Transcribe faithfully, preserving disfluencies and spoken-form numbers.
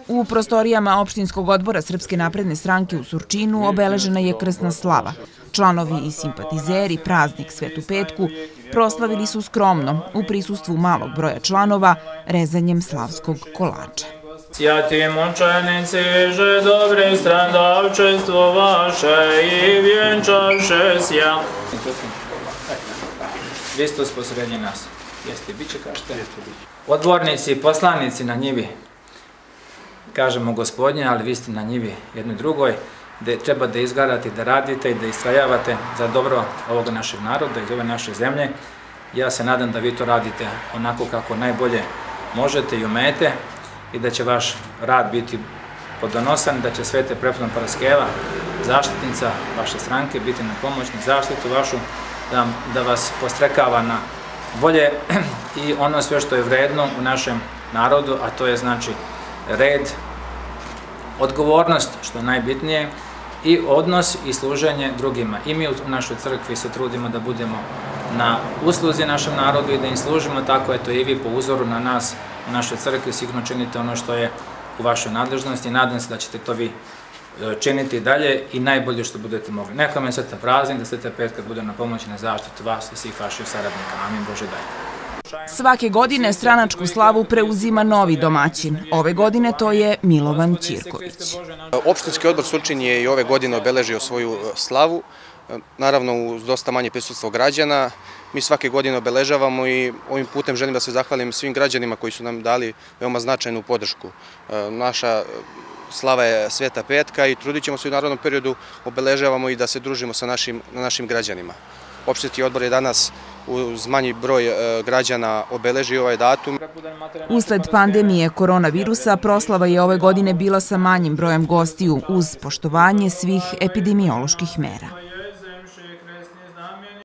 U prostorijama opštinskog odbora Srpske napredne stranke u Surčinu obeležena je krsna slava. Članovi i simpatizeri praznik Svetu Petku proslavili su skromno u prisustvu malog broja članova rezanjem slavskog kolača. Sjati mučenici, že dobri stradavčestvo vaše i vjenčaše sja. Hristos posrednji nas. Jeste, bit će kažete? Odbornici i poslanici na njivi, kažemo gospodnje, ali vi ste na njivi jednoj drugoj, gde treba da izgarate, da radite i da istrajavate za dobro ovog našeg naroda i ove naše zemlje. Ja se nadam da vi to radite onako kako najbolje možete i umete i da će vaš rad biti podonosan, da će Svete Prepodobna Paraskeva, zaštitnica vaše stranke, biti na pomoć, na zaštitu vašu, da, da vas postrekava na bolje i ono sve što je vredno u našem narodu, a to je znači red, odgovornost, što je najbitnije, i odnos i služenje drugima. I mi u našoj crkvi se trudimo da budemo na usluzi našem narodu i da im služimo, tako eto i vi po uzoru na nas u našoj crkvi sigurno činite ono što je u vašoj nadležnosti i nadam se da ćete to vi činiti dalje i najbolje što budete mogli. Neka vam je Sveta praznik, da Sveta Petka bude na pomoći na zaštitu vas i svih vaših saradnika. Amin, Bože daj. Svake godine stranačku slavu preuzima novi domaćin. Ove godine to je Milovan Ćirković. Opštinski odbor Surčin je i ove godine obeležio svoju slavu, naravno uz dosta manje prisustvo građana. Mi svake godine obeležavamo i ovim putem želim da se zahvalim svim građanima koji su nam dali veoma značajnu podršku. Naša slava je Sveta Petka i trudit ćemo se u narodnom periodu obeležavamo i da se družimo sa našim, našim građanima. Opštinski odbor je danas uz manji broj građana obeležio ovaj datum. Usled pandemije koronavirusa proslava je ove godine bila sa manjim brojem gostiju uz poštovanje svih epidemioloških mera.